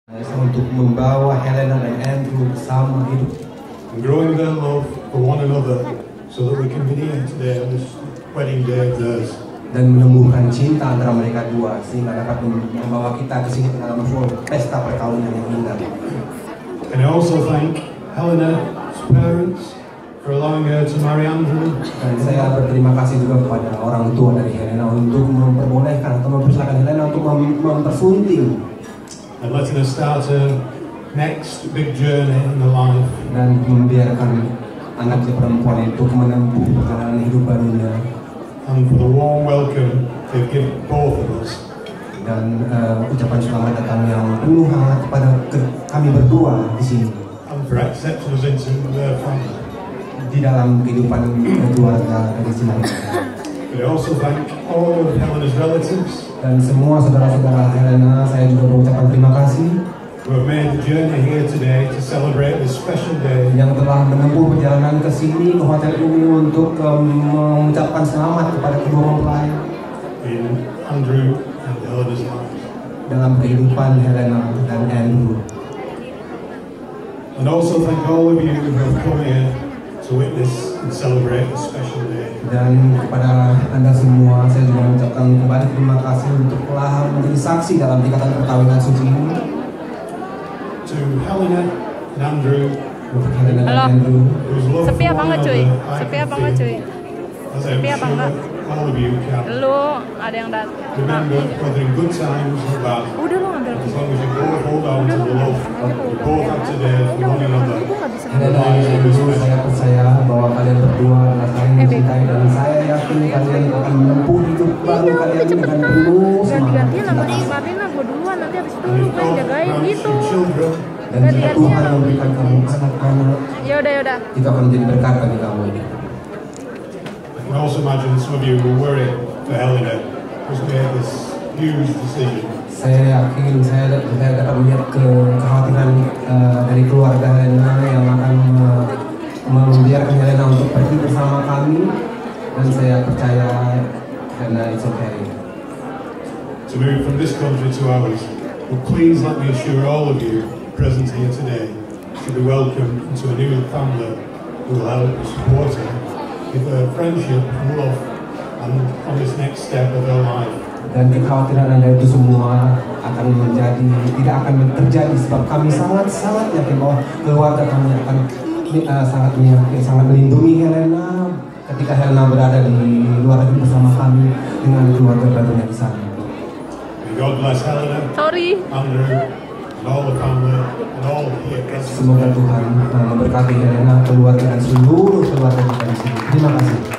Untuk membawa Helena dan Andrew bersama hidup and growing their love for one another so that we can be here today on this wedding day of theirs. Dan menumbuhkan cinta antara mereka dua sehingga dapat membawa kita ke sini dalam sebuah pesta perkawinan yang indah. And I also thank Helena's parents for allowing her to marry Andrew. Dan saya berterima kasih juga kepada orang tua dari Helena untuk memperbolehkan atau mempersilakan Helena untuk mempersunting And letting her start her next big journey in her life. Dan membiarkan anaknya perempuan itu menempuh perjalanan hidup barunya. And for the warm welcome they've given both of us. Dan ucapan selamat datang yang penuh hangat kepada kami berdua di sini. And for accepting us into their family. Di dalam kehidupan keluarga dari sini. But I also thank all of Helena's relatives. Dan semua saudara-saudara Helena, saya juga mengucapkan terima kasih who have made the journey here today to celebrate this special day. Yang telah menempuh perjalanan ke sini ke hotel ini untuk mengucapkan selamat kepada kedua mempelai in Andrew and Helena's lives. Dalam kehidupan Helena dan Andrew. And also thank all of you who have come here to witness and celebrate this special day. Dan kepada Anda semua, saya juga mengucapkan kembali terima kasih untuk telah menjadi saksi dalam ikatan perkawinan suci ini. To Helena and Andrew. Untuk Helena dan Andrew. Sepi apa enggak cuy? Sepi apa enggak cuy? Sepi apa enggak? Lu ada yang datang. Remember, whether in good times or bad. Udah lu ngambil. As long as you both hold on to the love you both have today for one another. Helena dan Andrew, saya percaya bahwa kalian berdua adalah saling mencintai dan saya yakin kalian akan menempuh hidup baru kalian dengan penuh semangat. Ganti-gantian sama si Marina, gue duluan nanti habis itu lu kan jagain gitu. Dan jika Tuhan memberikan kamu anak-anak, Yaudah. itu akan menjadi berkat bagi kamu. I can also imagine some of you were worried for Helena who's made this huge decision. Saya yakin saya dapat melihat kekhawatiran dari keluarga Helena yang akan membiarkan Helena untuk pergi bersama kami, dan saya percaya Helena it's okay to move from this country to ours. But please let me assure all of you present here today to be welcomed into a new family who will help support her with her friendship and love and on this next step of her life. Dan kekhawatiran Anda itu semua tidak akan terjadi sebab kami sangat yakin bahwa keluarga kami akan sangat melindungi Helena ketika Helena berada di luar negeri bersama kami dengan keluarga barunya di sana. God bless Helena, Andrew, and all the family, and all here. Semoga Tuhan memberkati Helena, keluarga dan seluruh keluarga kita di sini. Terima kasih.